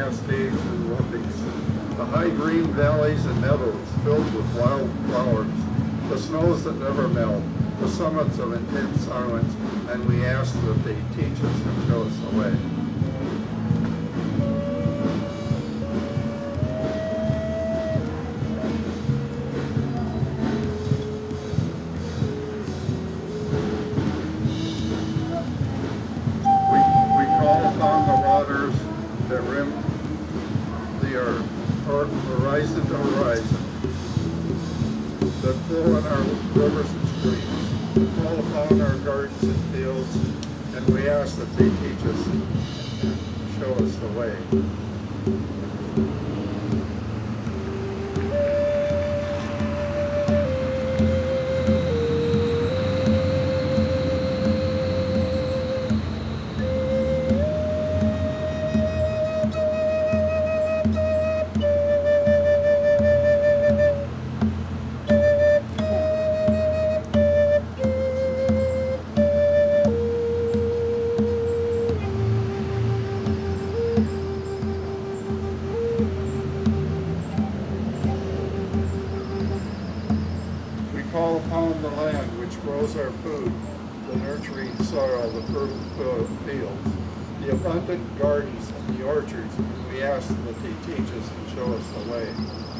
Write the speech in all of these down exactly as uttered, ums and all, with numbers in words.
cascades and loopings, the high green valleys and meadows filled with wild flowers, the snows that never melt, the summits of intense silence, and we ask that they teach us and show us the way. That rim the earth, or horizon to horizon, that flow in our rivers and streams, that fall upon our gardens and fields, and we ask that they teach us and show us the way. Call upon the land which grows our food, the nurturing soil, the fertile fields, the abundant gardens and the orchards, and we ask that they teach us and show us the way.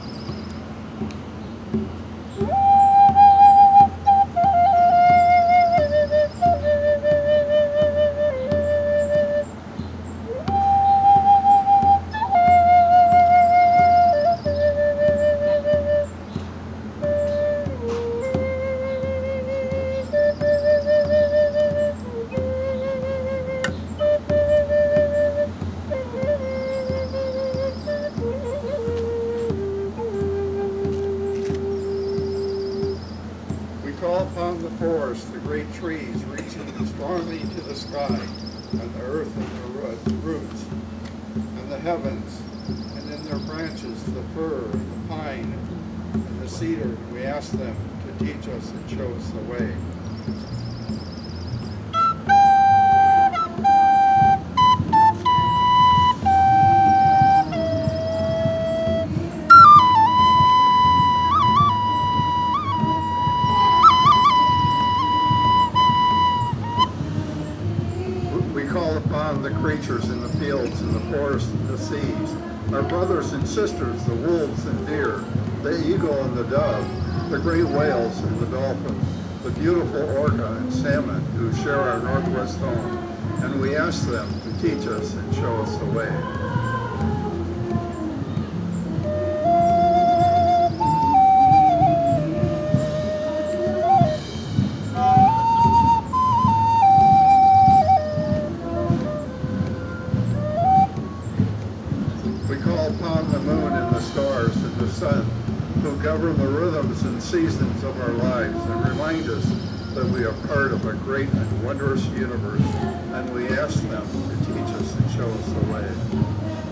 Call upon the forest, the great trees reaching strongly to the sky, and the earth and the roots, and the heavens, and in their branches the fir, and the pine, and the cedar. We ask them to teach us and show us the way. We call upon the creatures in the fields and the forests and the seas, our brothers and sisters, the wolves and deer, the eagle and the dove, the great whales and the dolphin, the beautiful orca and salmon who share our northwest home, and we ask them to teach us and show us the way. We call upon the moon and the stars and the sun who govern the rhythms and seasons of our lives and remind us that we are part of a great and wondrous universe, and we ask them to teach us and show us the way.